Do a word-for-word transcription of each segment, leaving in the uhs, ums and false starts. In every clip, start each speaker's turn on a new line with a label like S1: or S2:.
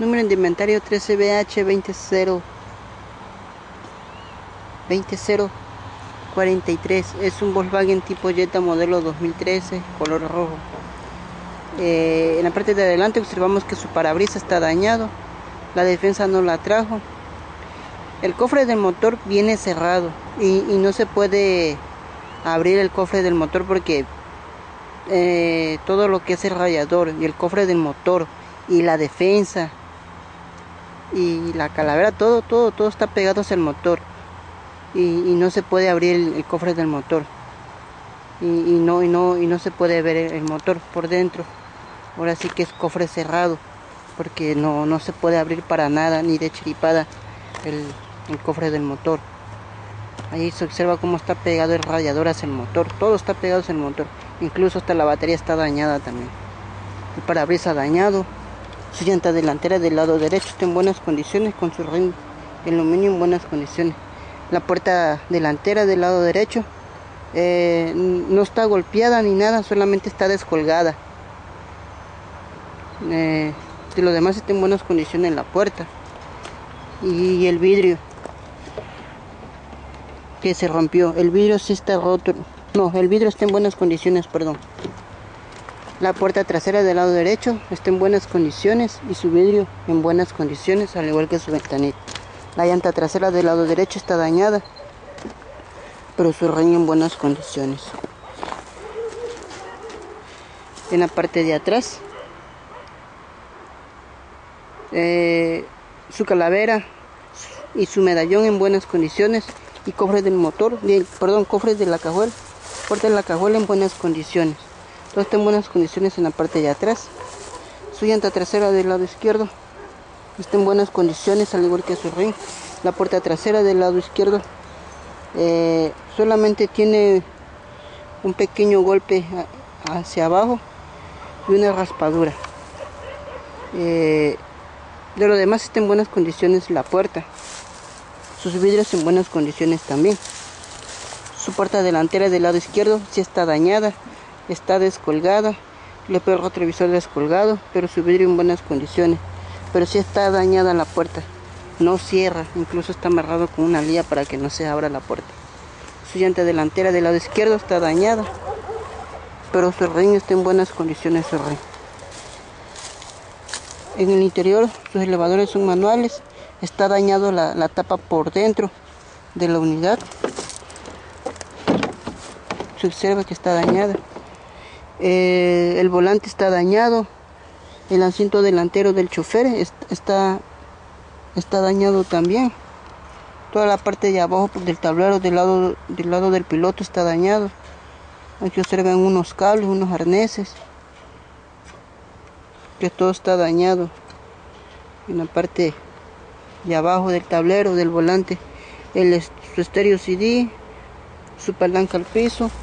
S1: Número de inventario trece B H veinte cero cuarenta y tres. Es un Volkswagen tipo Jetta modelo dos mil trece, color rojo. Eh, en la parte de adelante observamos que su parabrisas está dañado. La defensa no la trajo. El cofre del motor viene cerrado y, y no se puede abrir el cofre del motor porque eh, todo lo que es el radiador y el cofre del motor y la defensa y la calavera, todo, todo, todo está pegado hacia el motor y, y no se puede abrir el, el cofre del motor y, y, no, y, no, y no se puede ver el, el motor por dentro. Ahora sí que es cofre cerrado porque no, no se puede abrir para nada ni de chiripada el, el cofre del motor. Ahí se observa cómo está pegado el radiador hacia el motor, todo está pegado hacia el motor, incluso hasta la batería está dañada también. El parabrisas dañado. Su llanta delantera del lado derecho está en buenas condiciones con su rin de aluminio en buenas condiciones. La puerta delantera del lado derecho eh, no está golpeada ni nada, solamente está descolgada. Eh, de lo demás está en buenas condiciones la puerta. Y el vidrio que se rompió, el vidrio sí está roto. No, el vidrio está en buenas condiciones, perdón. La puerta trasera del lado derecho está en buenas condiciones y su vidrio en buenas condiciones, al igual que su ventanilla. La llanta trasera del lado derecho está dañada, pero su rin en buenas condiciones. En la parte de atrás, eh, su calavera y su medallón en buenas condiciones y cofre del motor, perdón, cofre de la cajuela, puerta de la cajuela en buenas condiciones. Todo está en buenas condiciones en la parte de atrás. Su llanta trasera del lado izquierdo está en buenas condiciones, al igual que su rin. La puerta trasera del lado izquierdo eh, solamente tiene un pequeño golpe hacia abajo y una raspadura. Eh, de lo demás está en buenas condiciones la puerta. Sus vidrios en buenas condiciones también. Su puerta delantera del lado izquierdo sí está dañada. Está descolgada, el espejo retrovisor descolgado, pero su vidrio en buenas condiciones. Pero sí está dañada la puerta, no cierra, incluso está amarrado con una lía para que no se abra la puerta. Su llanta delantera del lado izquierdo está dañada, pero su rin está en buenas condiciones. Su rin. En el interior sus elevadores son manuales, está dañado la, la tapa por dentro de la unidad. Se observa que está dañada. Eh, el volante está dañado, el asiento delantero del chofer está, está dañado también. Toda la parte de abajo del tablero del lado, del lado del piloto está dañado. Aquí observan unos cables, unos arneses, que todo está dañado. En la parte de abajo del tablero del volante, el, su estéreo C D, su palanca al piso.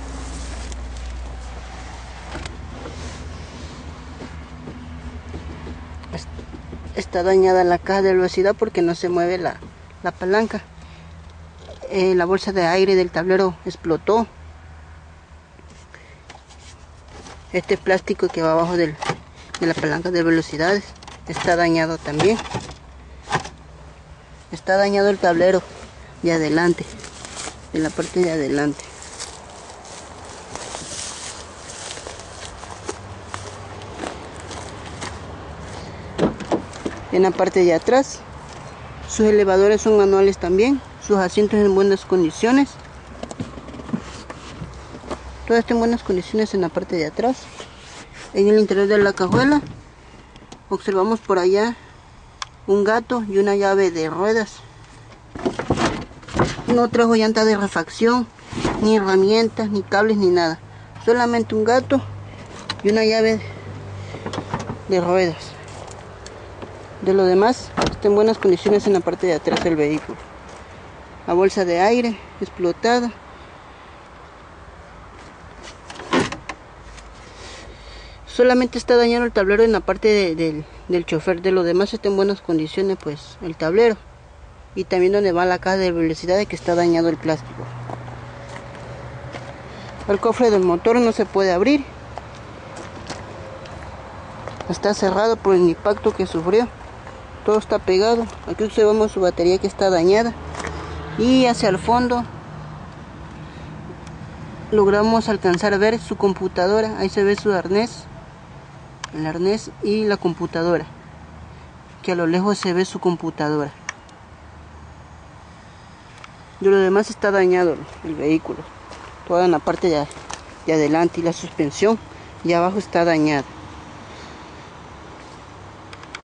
S1: Está dañada la caja de velocidad porque no se mueve la, la palanca. Eh, la bolsa de aire del tablero explotó. Este plástico que va abajo del, de la palanca de velocidades está dañado también. Está dañado el tablero de adelante, en la parte de adelante. En la parte de atrás, sus elevadores son manuales también, sus asientos en buenas condiciones. Todo está en buenas condiciones en la parte de atrás. En el interior de la cajuela, observamos por allá un gato y una llave de ruedas. No trajo llanta de refacción, ni herramientas, ni cables, ni nada. Solamente un gato y una llave de ruedas. De lo demás, está en buenas condiciones en la parte de atrás del vehículo. La bolsa de aire explotada. Solamente está dañado el tablero en la parte de, de, del chofer. De lo demás está en buenas condiciones, pues, el tablero. Y también donde va la caja de velocidades, que está dañado el plástico. El cofre del motor no se puede abrir. Está cerrado por el impacto que sufrió. todo está pegado. Aquí observamos su batería que está dañada, y hacia el fondo logramos alcanzar a ver su computadora. Ahí se ve su arnés, el arnés y la computadora, que a lo lejos se ve su computadora. De lo demás está dañado el vehículo, toda en la parte de, de adelante, y la suspensión y abajo está dañada.